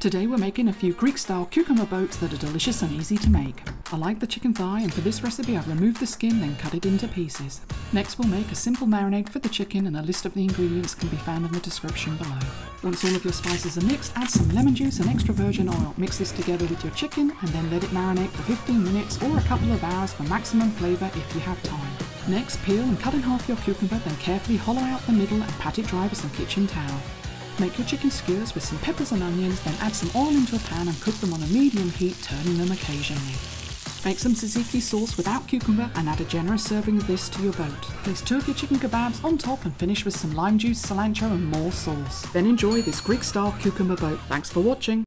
Today we're making a few Greek-style cucumber boats that are delicious and easy to make. I like the chicken thigh, and for this recipe I've removed the skin then cut it into pieces. Next we'll make a simple marinade for the chicken, and a list of the ingredients can be found in the description below. Once all of your spices are mixed, add some lemon juice and extra virgin oil. Mix this together with your chicken and then let it marinate for 15 minutes or a couple of hours for maximum flavour if you have time. Next, peel and cut in half your cucumber, then carefully hollow out the middle and pat it dry with some kitchen towel. Make your chicken skewers with some peppers and onions, then add some oil into a pan and cook them on a medium heat, turning them occasionally. Make some tzatziki sauce without cucumber and add a generous serving of this to your boat. Place 2 of your chicken kebabs on top and finish with some lime juice, cilantro and more sauce. Then enjoy this Greek-style cucumber boat. Thanks for watching.